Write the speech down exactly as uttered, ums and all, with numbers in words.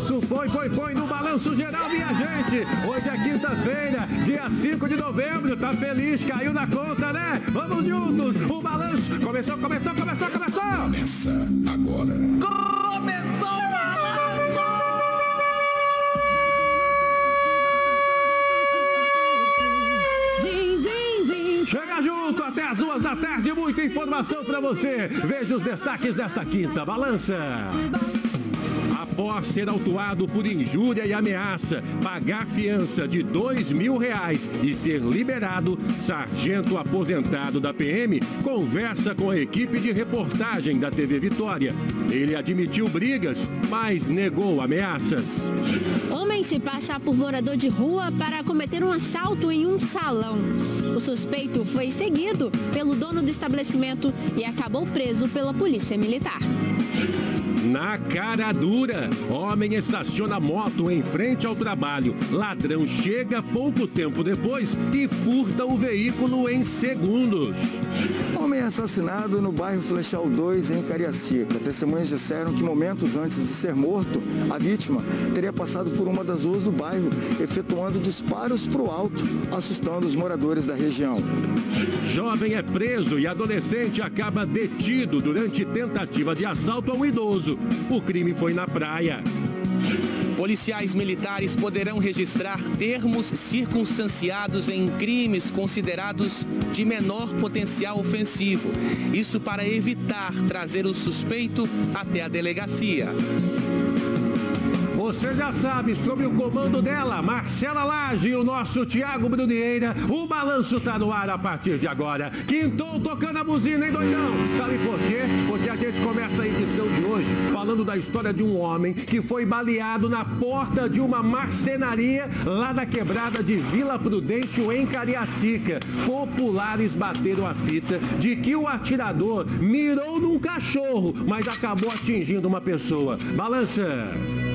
balanço, põe, põe, põe no balanço geral, minha gente. Hoje é quinta-feira, dia cinco de novembro. Tá feliz, caiu na conta, né? Vamos juntos. O balanço começou, começou, começou, começou. Começa agora. Começou o balanço! Din, din, din. Chega junto até as duas da tarde, muita informação pra você. Veja os destaques desta quinta. Balança. Após ser autuado por injúria e ameaça, pagar fiança de dois mil reais e ser liberado, sargento aposentado da P M conversa com a equipe de reportagem da T V Vitória. Ele admitiu brigas, mas negou ameaças. Homem se passa por morador de rua para cometer um assalto em um salão. O suspeito foi seguido pelo dono do estabelecimento e acabou preso pela polícia militar. Na cara dura, homem estaciona moto em frente ao trabalho. Ladrão chega pouco tempo depois e furta o veículo em segundos. Homem assassinado no bairro Flechal dois, em Cariacica. Testemunhas disseram que momentos antes de ser morto, a vítima teria passado por uma das ruas do bairro, efetuando disparos para o alto, assustando os moradores da região. Jovem é preso e adolescente acaba detido durante tentativa de assalto a um idoso. O crime foi na praia. Policiais militares poderão registrar termos circunstanciados em crimes considerados de menor potencial ofensivo. Isso para evitar trazer o suspeito até a delegacia. Você já sabe, sob o comando dela, Marcela Lage e o nosso Tiago Brunieira, o balanço tá no ar a partir de agora. Quintou tocando a buzina, hein, doidão? Sabe por quê? Porque a gente começa a edição de hoje falando da história de um homem que foi baleado na porta de uma marcenaria lá da quebrada de Vila Prudêncio, em Cariacica. Populares bateram a fita de que o atirador mirou num cachorro, mas acabou atingindo uma pessoa. Balança!